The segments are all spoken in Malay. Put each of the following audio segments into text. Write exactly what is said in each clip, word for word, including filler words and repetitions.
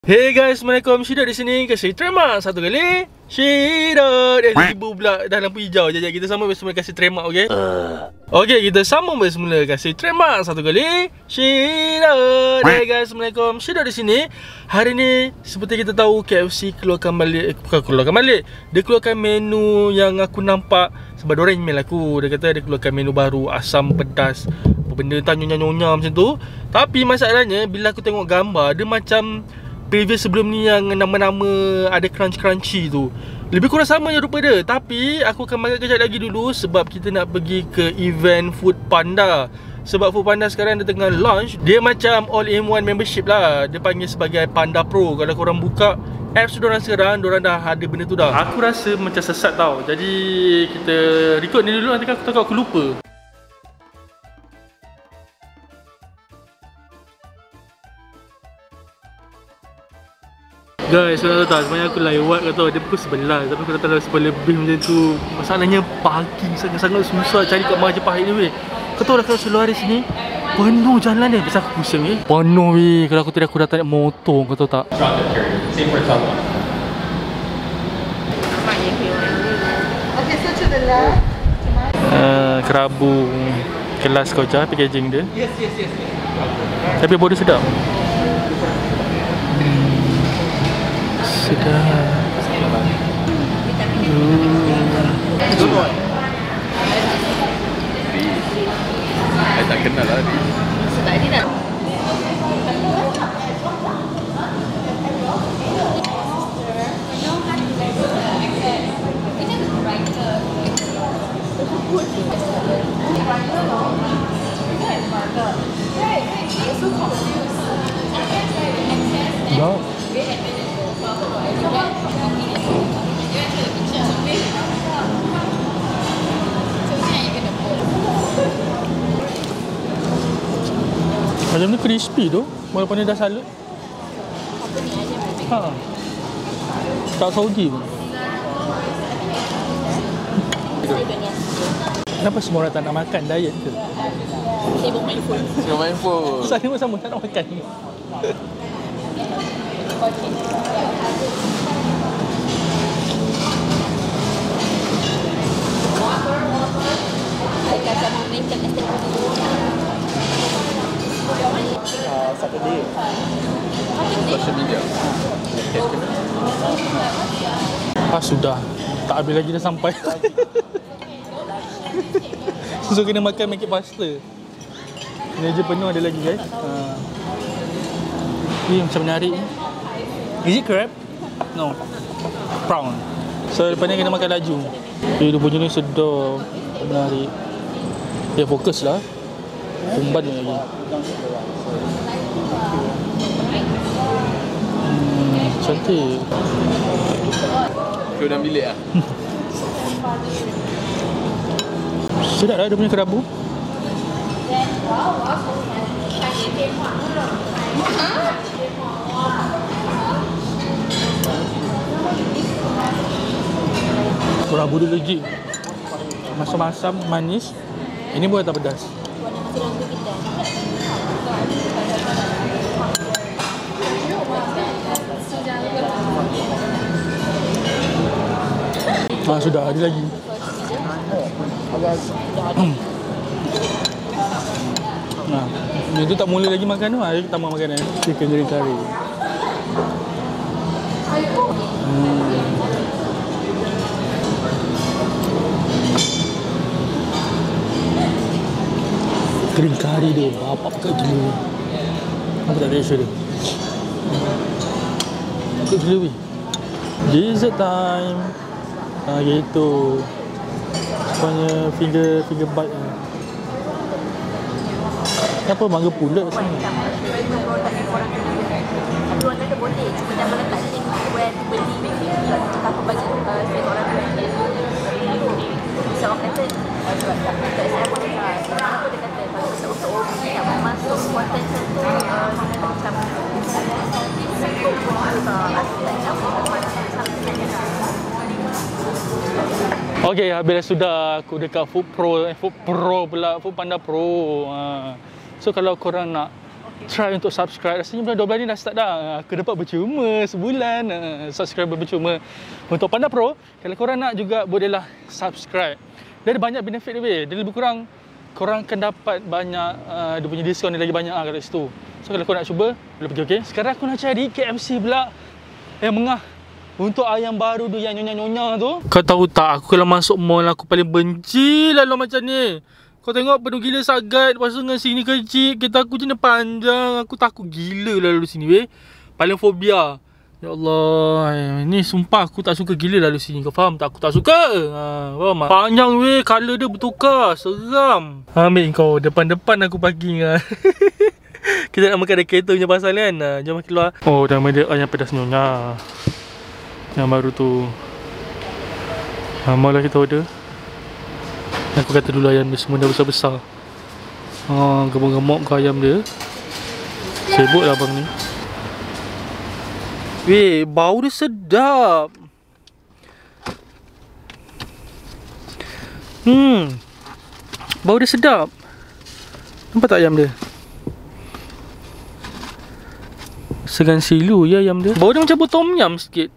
Hey guys, Assalamualaikum. Syidot di sini. Kasih terima satu kali. Syidot. Eh, ibu pula dah lampu hijau. Jajak kita sambung bersemula kasih terima, okey? Uh. Okey, kita sambung bersemula kasih terima satu kali. Syidot. Hey guys, Assalamualaikum. Syidot di sini. Hari ni seperti kita tahu K F C keluarkan balik, eh, bukan keluarkan balik. Dia keluarkan menu yang aku nampak sebab diorang email aku. Dia kata dia keluarkan menu baru, asam pedas. Apa benda entah nyonya-nyonya macam tu. Tapi masalahnya bila aku tengok gambar, dia macam previous sebelum ni yang nama-nama ada crunch-crunchy tu. Lebih kurang sama je rupa dia. Tapi aku akan makan kejap lagi dulu sebab kita nak pergi ke event Food Panda. Sebab Food Panda sekarang dia tengah launch. Dia macam all-in-one membership lah. Dia panggil sebagai Panda Pro. Kalau korang buka apps diorang sekarang, diorang dah ada benda tu dah. Aku rasa macam sesat tau. Jadi kita record ni dulu, nanti aku takut aku lupa. Guys, korang tahu tak, sebenarnya aku lewat kau tahu dia pukul sebelas. Tapi aku datang dah sepuluh lebih macam tu. Masalahnya parking sangat-sangat susah cari kat Majapahit ni weh. Kau tahu dah kalau seluar di sini penuh jalan ni. Biasa aku pusing weh. Penuh weh. Kalau aku tidak aku datang naik motor, kau tahu tak. Okay, so to the left. Uh, kerabu kelas kau cah packaging dia. Yes, yes, yes. Tapi bau dia sedap. Sedap. Good one. Saya tak kenal lah ni. Sedap ni dah. Ya. Macam ni crispy tu, walaupun dia dah salut. Ha. Tak soggy pun. Kenapa semua orang tak nak makan diet ke? Sibuk main phone. Sibuk main phone. Saya pun sama tak nak makan. Uh, Saturday. Social media. Ah sudah. Tak habis lagi dah sampai. So kena makan make it faster. Meja penuh ada lagi guys. Ha. Ni macam menarik ni. Is it crab? No. Prawn. So lepas ni kena makan laju. Eh dia punya ni sedap. Menarik. Dia fokus lah. Umban ni lagi. Hmm, cantik. Kau dalam bilik lah. Sedap lah dia punya kerabu. Kerabu dia legit. Masam-masam, manis. Ini boleh tak pedas. Ah sudah, ada lagi. Hmm. Nah, dia tu tak mula lagi makan tu, hari kita tambah makanan. Chicken green curry. Hmm. Green curry dia, bapak kat gila. Apa tak rasa dia? Kat gila weh. Dessert time. Ha gitu. Semuanya finger finger bite ni. Kenapa mangga pulut kat sini? Orang kata boleh, cuma jangan letak link where to beli cakap apa bajet spek orang tu. Bisa orang kata tak saya pun cakap apa dia kata kalau untuk Obi nak masuk konten satu macam satu pun tak tak campur sampai Okey, habis sudah aku dekat Food Pro, eh, Food Pro pula, Food Panda Pro. Ha. So kalau korang nak try untuk subscribe. Rasanya bulan dua belas ni dah start dah. Aku dapat bercuma sebulan uh, subscriber bercuma untuk Panda Pro. Kalau korang nak juga bolehlah subscribe. Dia ada banyak benefit dia weh. Dia lebih kurang korang akan dapat banyak uh, dia punya diskaun dia lagi banyak lah kat situ. So kalau korang nak cuba boleh pergi, okey. Sekarang aku nak cari K F C pula yang mengah untuk ayam baru tu yang nyonya-nyonya tu. Kau tahu tak, aku kalau masuk mall aku paling benci lalu macam ni. Kau tengok penuh gila sangat. Lepas tu dengan sini kecil, kereta aku jenis panjang. Aku takut gila lalu sini weh. Paling fobia. Ya Allah, ni sumpah aku tak suka gila lalu sini. Kau faham tak? Aku tak suka. Ha, faham tak? Panjang weh, colour dia bertukar. Seram. Ambil kau, depan-depan aku parking lah. Kita nak makan ada kereta punya pasal kan. Ha, jom keluar. Oh, nama dia ayam pedas nyonya. Yang baru tu. Ha, malah kita order. Aku kata dulu ayam dia semua dah besar-besar. Ha, gemuk-gemuk ke ayam dia. Sibuk lah abang ni. Weh, bau dia sedap. Hmm, bau dia sedap. Nampak tak ayam dia? Segan silu ya ayam dia. Bau dia macam bau tom yum sikit.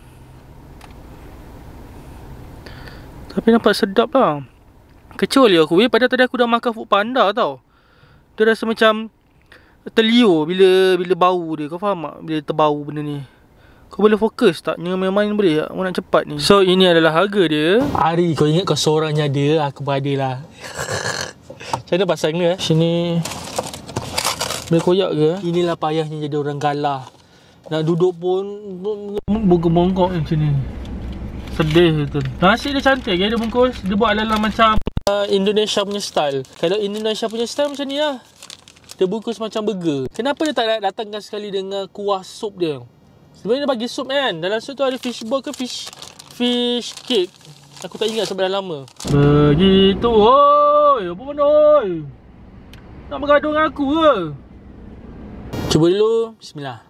Tapi nampak sedap lah. Kecuali aku weh, padahal tadi aku dah makan Food Panda tau. Dia rasa macam terliur bila bila bau dia. Kau faham tak? Bila terbau benda ni. Kau boleh fokus tak? Jangan main-main boleh tak? Aku nak cepat ni. So ini adalah harga dia. Ari, kau ingat kau seorang je ada, aku pun ada lah. Macam mana pasang dia? Sini boleh koyak ke? Inilah payahnya jadi orang galah. Nak duduk pun bongkok-bongkok macam ni. Sedih tu. Nasi dia cantik, dia bungkus. Dia buat ala-ala macam uh, Indonesia punya style. Kalau Indonesia punya style macam ni lah. Dia bungkus macam burger. Kenapa dia tak datangkan sekali dengan kuah sup dia? Sebenarnya dia bagi sup kan. Dalam sup tu ada fish ball ke fish fish cake. Aku tak ingat sebab dah lama. Begitu. Oi, apa benda oi? Nak bergaduh dengan aku ke? Cuba dulu. Bismillah.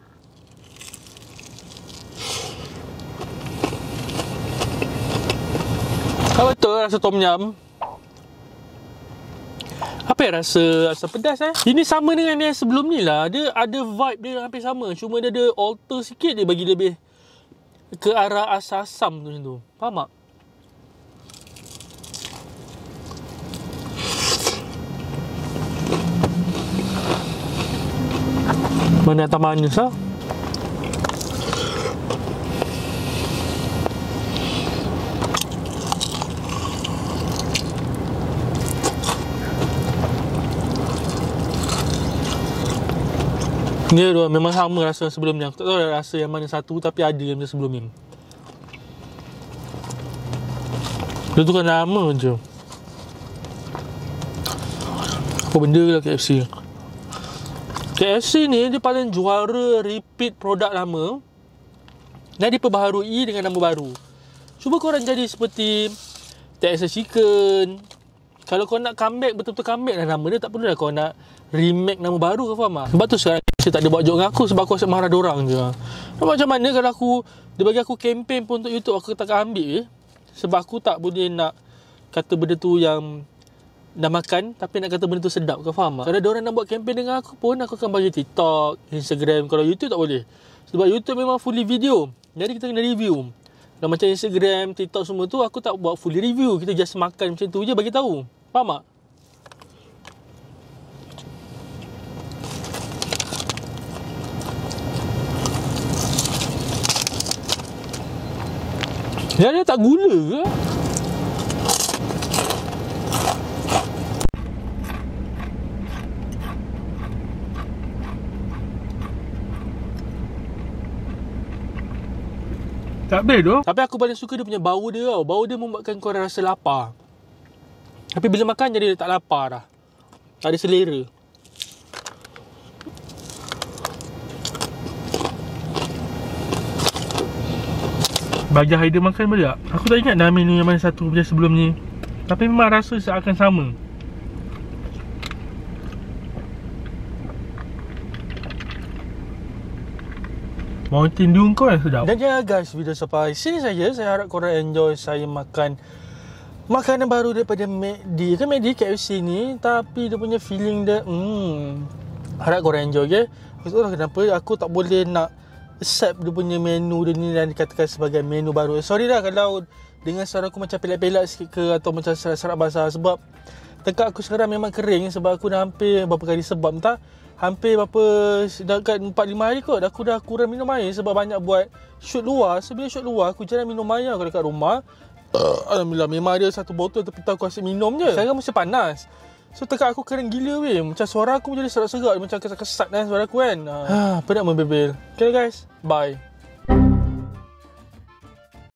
Apa betul rasa tom yum? Apa yang rasa rasa pedas eh? Ini sama dengan yang sebelum ni lah. Dia ada vibe dia hampir sama. Cuma dia ada alter sikit dia bagi lebih ke arah asam-asam tu macam tu. Faham tak? Mana tak manis lah. Ni dua memang sama rasa sebelum ni. Aku tak tahu rasa yang mana satu, tapi ada yang sebelum ni. Dia tu kan lama je. Apa benda lah K F C. K F C ni dia paling juara repeat produk lama dan diperbaharui dengan nama baru. Cuba korang jadi seperti Texas Chicken. Kalau kau nak comeback, betul-betul comeback lah nama dia. Tak perlu lah kau nak remake nama baru, kau faham tak? Sebab tu sekarang saya tak ada buat joke dengan aku sebab aku asyik marah diorang je. Nampak macam mana kalau aku, dia bagi aku campaign pun untuk YouTube, aku takkan ambil eh. Sebab aku tak boleh nak kata benda tu yang dah makan tapi nak kata benda tu sedap, kau faham tak? Kalau diorang nak buat campaign dengan aku pun, aku akan bagi TikTok, Instagram. Kalau YouTube tak boleh. Sebab YouTube memang fully video. Jadi kita kena review. Dan macam Instagram, TikTok semua tu aku tak buat fully review. Kita just makan macam tu je bagi tahu. Faham tak? Dia ada tak gula ke? Tak habis tu. Tapi aku paling suka dia punya bau dia tau. Bau dia membuatkan korang rasa lapar. Tapi bila makan jadi tak lapar dah. Tak ada selera. Bagi Haider makan boleh tak? Aku tak ingat dah menu yang mana satu macam sebelum ni. Tapi memang rasa seakan sama. Mountain Dew kau yang sedap. Dan ya guys, video sampai sini saja. Saya harap korang enjoy saya makan makanan baru daripada McD. Kan McD K F C ni, tapi dia punya feeling dia hmm, Harap korang enjoy, okay? Itulah kenapa aku tak boleh nak accept dia punya menu dia ni dan dikatakan sebagai menu baru. Sorry lah kalau dengan suara aku macam pelak-pelak sikit ke atau macam serak-serak basah, sebab tekak aku sekarang memang kering sebab aku dah hampir berapa kali sebab entah hampir berapa dekat empat lima hari kot aku dah kurang minum air sebab banyak buat shoot luar. Sebelum shoot luar aku jarang minum air kalau dekat rumah. Uh, Alhamdulillah memang ada satu botol tapi tak aku asyik minum je. Sekarang musim panas. So tekak aku kering gila weh. Macam suara aku jadi serak-serak, macam kesat-kesat kan suara aku kan. Ha, penat membebel. Okay guys, bye.